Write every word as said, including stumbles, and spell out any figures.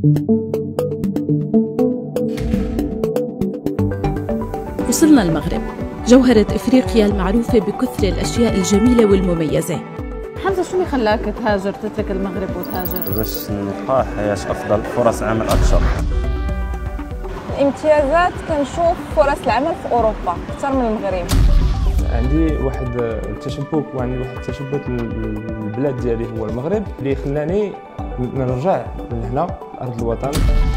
وصلنا المغرب، جوهرة إفريقيا المعروفة بكثر الأشياء الجميلة والمميزة. حمزة، شو اللي خلاك تهاجر تترك المغرب وتهاجر؟ باش نلقى حياة أفضل، فرص عمل أكثر. الامتيازات كنشوف فرص العمل في أوروبا أكثر من المغرب. عندي واحد التشبك وعندي واحد التشبك البلاد ديالي هو المغرب اللي خلاني نرجع لهنا أرض الوطن.